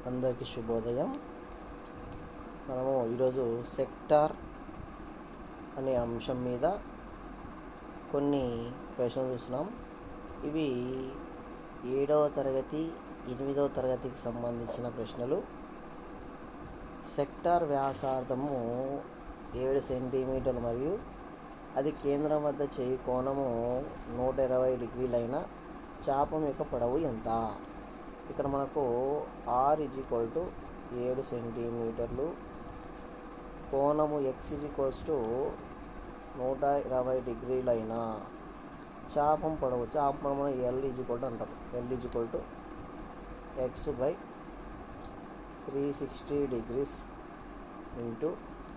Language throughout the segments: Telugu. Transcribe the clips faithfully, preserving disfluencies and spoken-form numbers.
అందరికీ శుభోదయం. మనము ఈరోజు సెక్టార్ అనే అంశం మీద కొన్ని ప్రశ్నలు చూస్తున్నాం. ఇవి ఏడవ తరగతి ఎనిమిదవ తరగతికి సంబంధించిన ప్రశ్నలు. సెక్టార్ వ్యాసార్థము ఏడు సెంటీమీటర్లు మరియు అది కేంద్రం వద్ద చేయి కోణము నూట ఇరవై డిగ్రీలైన చాపం యొక్క పొడవు ఎంత? ఇక్కడ మనకు ఆర్ ఈజ్ ఈక్వల్ టు ఏడు సెంటీమీటర్లు, కోణము ఎక్స్ ఈజ్ ఈక్వల్స్ టు నూట ఇరవై డిగ్రీలైన చాపం పొడవు చాపం మనం ఎల్ ఈజ్ ఈక్వల్ టు అంటాం. L is equal to x by three sixty degrees into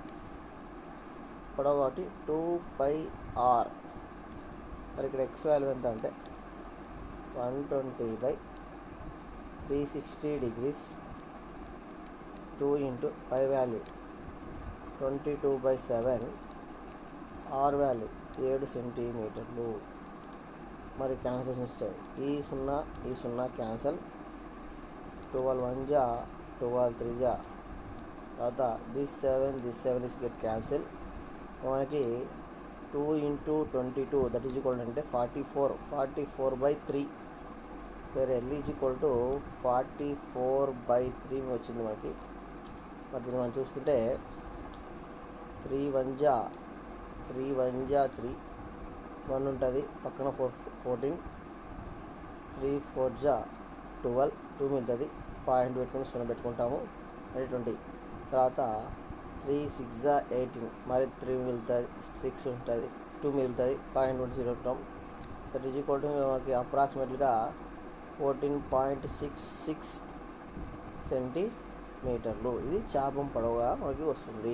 పొడవు కాబట్టి టూ పై ఆర్. మరి ఇక్కడ ఎక్స్ వాల్యూ ఎంత అంటే one twenty by three sixty degrees two into pi value twenty two by seven, R value ఏడు సెంటీమీటర్లు. మరి క్యాన్సలేషన్ ఇస్తే ఈ సున్నా ఈ సున్నా క్యాన్సల్, ట్వెల్వ్ వన్ జా ట్వెల్వ్ త్రీ జా, తర్వాత this seven this seven is get cancel. మనకి two into twenty two that is equal అంటే forty four forty four by three వేరే L is equal to forty four by three వచ్చింది మనకి. మరి దీన్ని మనం చూసుకుంటే త్రీ వన్ జా త్రీ వన్ జా త్రీ వన్ ఉంటుంది, పక్కన ఫోర్ ఫోర్టీన్, త్రీ ఫోర్ జా ట్వెల్వ్, టూ మిగులుతుంది, పాయింట్ పెట్టుకుని సున్నా పెట్టుకుంటాము, అది ట్వంటీ. తర్వాత త్రీ సిక్స్ జా ఎయిటీన్, మరి త్రీ మిగులుతుంది, సిక్స్ ఉంటుంది, టూ మిగులుతుంది, పాయింట్ ట్వంటీ జీరో ఉంటాం. దట్ ఈజ్ ఈక్వల్ టు మనకి అప్రాక్సిమేట్గా ఫోర్టీన్ పాయింట్ సిక్స్ సిక్స్ సెంటీమీటర్లు. ఇది చాపం పొడవుగా మనకి వస్తుంది.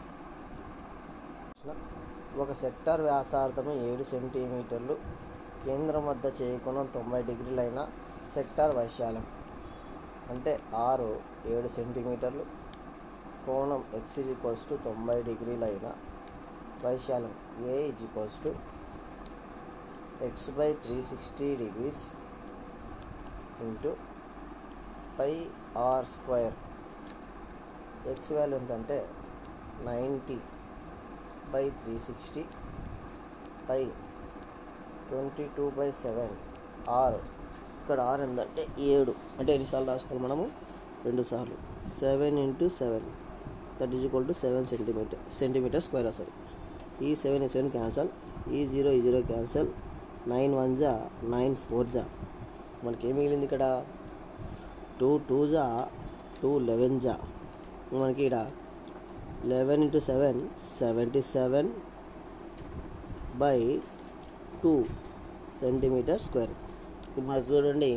ఒక సెక్టార్ వ్యాసార్థము ఏడు సెంటీమీటర్లు, కేంద్రం వద్ద చేయకోణం తొంభై డిగ్రీలైన సెక్టార్ వైశాల్యం అంటే ఆరు ఏడు సెంటీమీటర్లు, కోణం ఎక్స్ ఈజ్ ఈక్వల్స్ టు తొంభై డిగ్రీలైన వైశాల్యం A is equals to x by three sixty degrees into pi R square. X value ఎంతంటే ninety by three sixty pi twenty two by seven, R ఇక్కడ ఆర్ ఎంతంటే ఏడు, అంటే ఎన్నిసార్లు రాసుకోవాలి మనము? రెండు సార్లు. Seven into seven that is equal to seven centimetre centimetre square వస్తుంది. ఈ సెవెన్ ఈ సెవెన్ క్యాన్సల్, ఈ జీరో ఈ జీరో క్యాన్సల్, నైన్ వన్ జా నైన్ ఫోర్ జా, మనకి ఏం మిగిలింది ఇక్కడ? టూ టూ జా టూ లెవెన్ జా, మనకి ఇక్కడ eleven into seven seventy seven by two centimetre square. ఇప్పుడు మనకు చూడండి,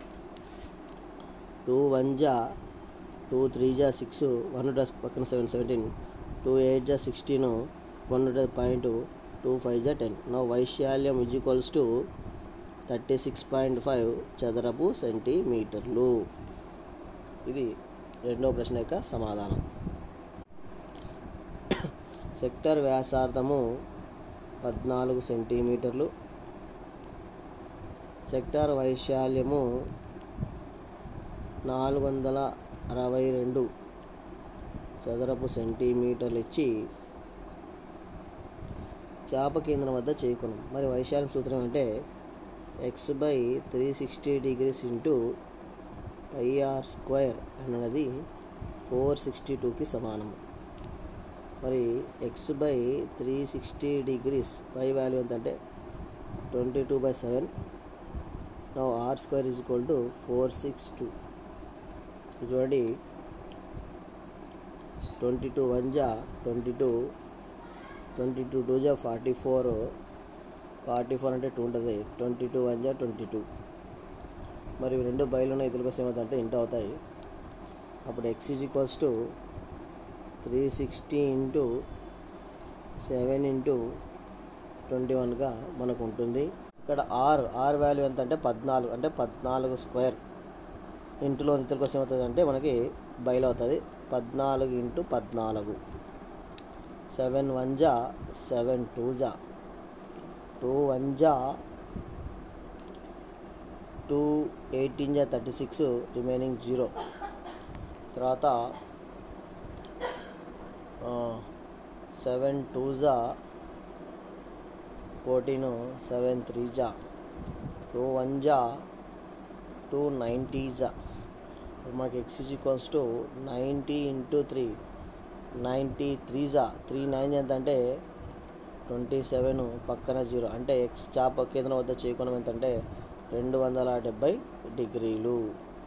టూ వన్ జా టూ త్రీ జా సిక్స్, వన్ హండ్రెడ్ పక్కన సెవెన్ సెవెంటీన్, టూ ఎయిట్ జా sixteen, one hundred point two five జా టెన్. నా వైశాల్యం is equals to thirty six point five చదరపు సెంటీమీటర్లు. ఇది రెండవ ప్రశ్న యొక్క సమాధానం. సెక్టార్ వ్యాసార్థము పద్నాలుగు సెంటీమీటర్లు, సెక్టార్ వైశాల్యము నాలుగు వందల అరవై రెండు చదరపు సెంటీమీటర్లు ఇచ్చి చాప కేంద్రం వద్ద చేరుకున్నాం. మరి వైశాల్యం సూత్రం అంటే x by three sixty degrees into pi R square అన్నది ఫోర్ సిక్స్టీ టూకి సమానం. మరి x by three sixty degrees pi value ఎంతంటే ట్వంటీ టూ బై సెవెన్. నా R square is equal to four six two. చూడండి, ట్వంటీ టూ వన్ జా twenty two, twenty two two జా ఫార్టీ ఫోర్, ఫార్టీ ఫోర్ అంటే టూ ఉంటుంది, ట్వంటీ టూ వన్ జా ట్వంటీ టూ. మరి రెండు బయలున్న ఇతరుల కోసం ఏమవుతాయంటే ఇంటూ అవుతాయి. అప్పుడు x is equals to three sixty into seven into twenty వన్గా మనకు ఉంటుంది. ఇక్కడ ఆర్ ఆర్ వాల్యూ ఎంత అంటే పద్నాలుగు, అంటే పద్నాలుగు స్క్వేర్. ఇంటిలో ఇతరుల కోసం ఏమవుతుంది అంటే మనకి బయలు అవుతుంది. పద్నాలుగు ఇంటూ పద్నాలుగు, సెవెన్ వన్ జా సెవెన్ టూ జా టూ వన్ జా టూ ఎయిటీన్ జా థర్టీ సిక్స్, రిమైనింగ్ జీరో. తర్వాత సెవెన్ టూ జా ఫోర్టీన్, సెవెన్ త్రీ జా టూ వన్ జా టూ నైంటీ జా. మనకి x is equals to ninety into three, ninety three జా త్రీ నైన్ ఎంత అంటే ట్వంటీ సెవెన్, పక్కన జీరో అంటే ఎక్స్ చాప కేంద్రం వద్ద చేకోణం ఎంత అంటే రెండు వందల డెబ్బై డిగ్రీలు.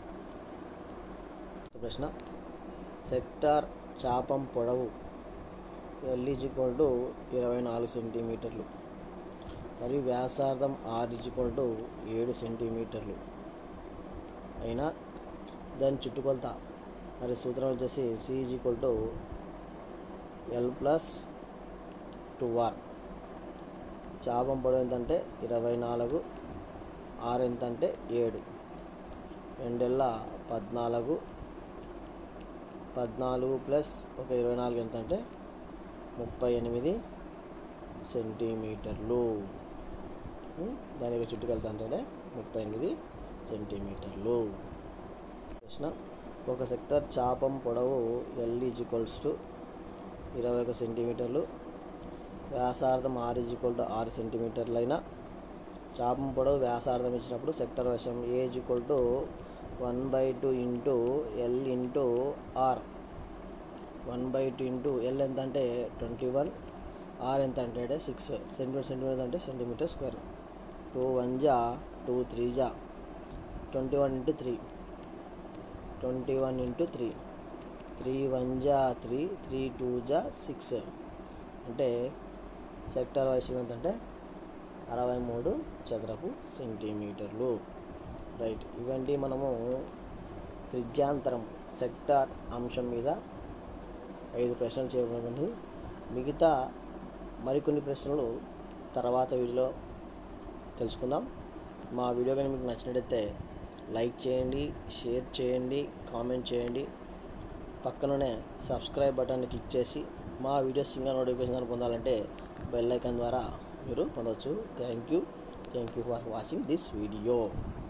ప్రశ్న, సెక్టార్ చాపం పొడవు ఎల్ ఈజ్ ఈక్వల్ టు ఇరవై నాలుగు సెంటీమీటర్లు మరియు వ్యాసార్థం ఆర్ ఈజ్ ఈక్వల్ టు ఏడు సెంటీమీటర్లు అయినా దాని చుట్టుకొలత మరి సూత్రం వచ్చేసి C is equal to L plus two R. చాపం పొడవు ఎంతంటే ఇరవై నాలుగు, ఆర్ ఎంతంటే ఏడు, రెండెళ్ళ పద్నాలుగు, పద్నాలుగు ప్లస్ ఒక ఇరవై నాలుగు ఎంతంటే ముప్పై ఎనిమిది సెంటీమీటర్లు. దానికి చుట్టుకొలత అంటే ముప్పై ఎనిమిది సెంటీమీటర్లు. ప్రశ్న, ఒక సెక్టర్ చాపం పొడవు ఎల్ ఈజ్ ఈక్వల్స్ టు ఇరవై ఒక సెంటీమీటర్లు, వ్యాసార్థం ఆర్ ఈజ్ ఈక్వల్ టు ఆరు సెంటీమీటర్లు అయినా చాపం పొడవు వ్యాసార్థం ఇచ్చినప్పుడు సెక్టర్ వశం A is equal to one by two into L into R. One by two into L ఎంత అంటే ట్వంటీ వన్, ఆర్ ఎంత అంటే సిక్స్ సెంటీమీటర్, సెంటీమీటర్ అంటే సెంటీమీటర్ స్క్వేర్. టూ వన్ జా టూ త్రీ జా twenty one into three, twenty one into three, three one జా త్రీ, త్రీ టూ జా సిక్స్ అంటే సెక్టార్ వైశాల్యం ఎంతంటే అరవై మూడు చదరపు సెంటీమీటర్లు. రైట్, ఇవంటి మనము త్రిజ్యాంతరం సెక్టార్ అంశం మీద ఐదు ప్రశ్నలు చేయబడింది. మిగతా మరికొన్ని ప్రశ్నలు తర్వాత వీడియోలో తెలుసుకుందాం. మా వీడియో కానీ మీకు నచ్చినట్టయితే లైక్ చేయండి, షేర్ చేయండి, కామెంట్ చేయండి. పక్కననే సబ్స్క్రైబ్ బటన్ని క్లిక్ చేసి మా వీడియోస్ ఇంకా నోటిఫికేషన్ పొందాలంటే బెల్ ఐకాన్ ద్వారా మీరు పొందవచ్చు. Thank you thank you for watching this video.